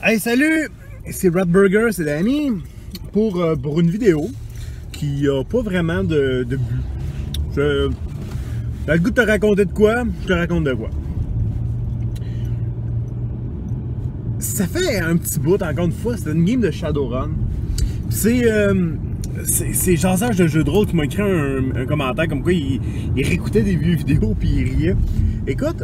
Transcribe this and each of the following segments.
Hey, salut! C'est Ratburger, c'est Danny pour une vidéo qui a pas vraiment de but. T'as le goût de te raconter de quoi? Je te raconte de quoi. Ça fait un petit bout, encore une fois, c'est une game de Shadowrun. C'est Jasage de jeu de rôle qui m'a écrit un commentaire comme quoi il réécoutait des vieux vidéos puis il riait. Écoute,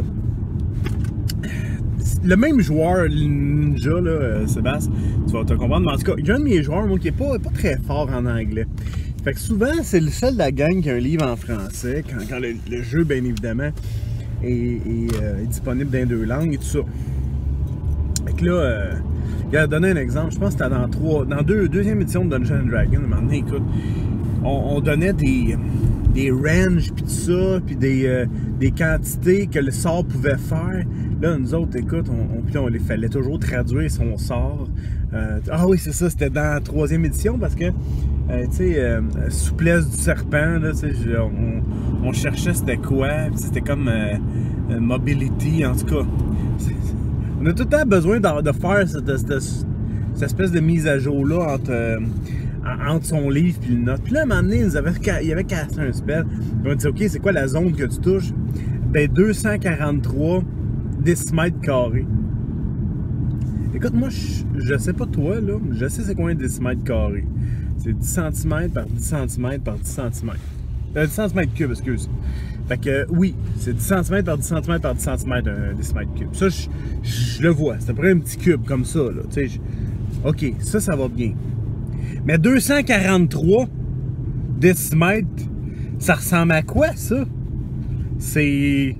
le même joueur, le ninja, là, Sébastien, tu vas te comprendre, mais en tout cas, il y a un de mes joueurs, moi, qui est pas très fort en anglais. Fait que souvent, c'est le seul de la gang qui a un livre en français, quand le jeu, bien évidemment, est disponible dans 2 langues et tout ça. Fait que là, il a donné un exemple, je pense que c'était dans deuxième édition de Dungeons & Dragons, à un moment donné, écoute, on donnait des ranges, puis tout ça, puis des quantités que le sort pouvait faire. Là, nous autres, écoute, il fallait toujours traduire son sort. Ah oui, c'est ça, c'était dans la 3e édition, parce que, tu sais, souplesse du serpent, là, tu sais, on cherchait c'était quoi, c'était comme mobility, en tout cas. On a tout le temps besoin de faire cette espèce de mise à jour-là entre son livre et le nôtre. Puis là, à un moment donné, il avait cassé un spell. On a dit, OK, c'est quoi la zone que tu touches? Ben, 243 décimètres carrés. Écoute, moi, je sais pas toi, là, je sais c'est combien de décimètres carrés. C'est 10 cm par 10 cm par 10 cm. 10 cm3, excuse. Fait que, oui, c'est 10 cm par 10 cm par 10 cm, un décimètre cube. Ça, je le vois. C'est à peu près un petit cube comme ça, là. Tu sais, OK, ça va bien. Mais 243 décimètres, ça ressemble à quoi, ça? C'est...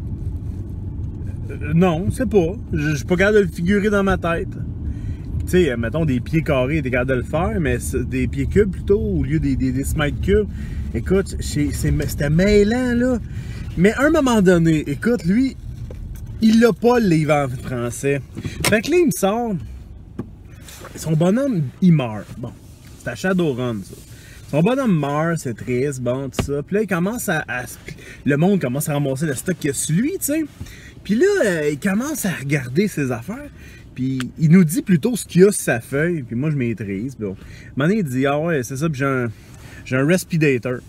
non, c'est pas. Je suis pas capable de le figurer dans ma tête. Tu sais, mettons des pieds carrés, t'es capable de le faire, mais des pieds cubes plutôt, au lieu des décimètres cubes. Écoute, c'était mêlant, là. Mais à un moment donné, écoute, lui, il l'a pas, le livre en français. Fait que là, il me sort... Son bonhomme, il meurt. Bon, c'est à Shadowrun, ça. Son bonhomme meurt, c'est triste, bon, tout ça. Puis là, il commence le monde commence à ramasser le stock qu'il y a sur lui, tu sais. Puis là, il commence à regarder ses affaires. Puis il nous dit plutôt ce qu'il y a sur sa feuille. Puis moi, je maîtrise. Bon. À un moment donné, il dit, ah ouais, c'est ça, puis j'ai un respirator.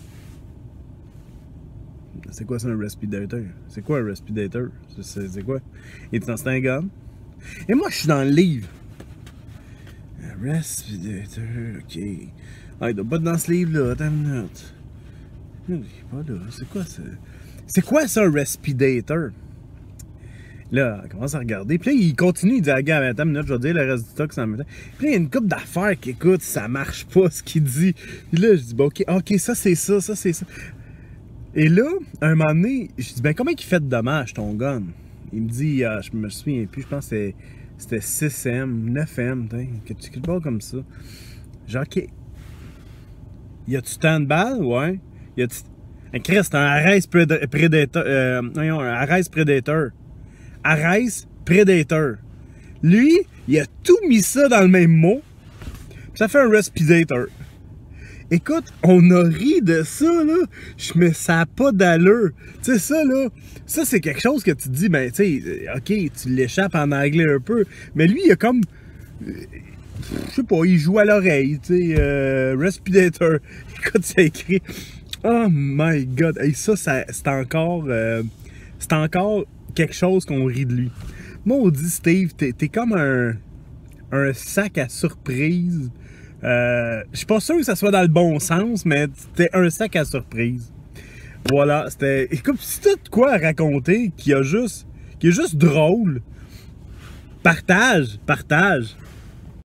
C'est quoi ça, un respirator? C'est quoi un respirator? C'est quoi? Il dit, non, c'est un gun. Et moi, je suis dans le livre. Un respirator, ok. Ah, il doit pas être dans ce livre-là, attends une minute. Il est pas là, c'est quoi ça? C'est quoi ça, un respirator? Là, on commence à regarder. Puis là, il continue, il dit, ah, gars, attends une minute, je vais dire le reste du stock sans me mettre. Puis là, il y a une couple d'affaires qui, écoute, ça marche pas ce qu'il dit. Puis là, je dis, bon, ok, ça c'est ça, ça c'est ça. Et là, à un moment donné, je dis, ben, comment il fait de dommages, ton gun? Il me dit, ah, je me souviens plus, je pense que c'était 6M, 9M, quelque chose comme ça. Genre, ok. Y a-tu tant de balles? Ouais. Y a-tu. Christ, c'est un Ares Predator. Voyons, un Ares Predator. Ares Predator. Lui, il a tout mis ça dans le même mot. Puis ça fait un respirator. Écoute, on a ri de ça, là. Ça n'a pas d'allure. Tu sais, ça, là, ça, c'est quelque chose que tu te dis, ben, tu sais, OK, tu l'échappes en anglais un peu. Mais lui, il a comme. Je sais pas, il joue à l'oreille, tu sais, respirator. Écoute, c'est écrit. Oh my god. Et ça c'est encore quelque chose qu'on rit de lui. Maudit Steve, t'es comme un sac à surprise. Je suis pas sûr que ça soit dans le bon sens, mais t'es un sac à surprise. Voilà, c'était. Écoute, si t'as de quoi à raconter qui est juste drôle, partage.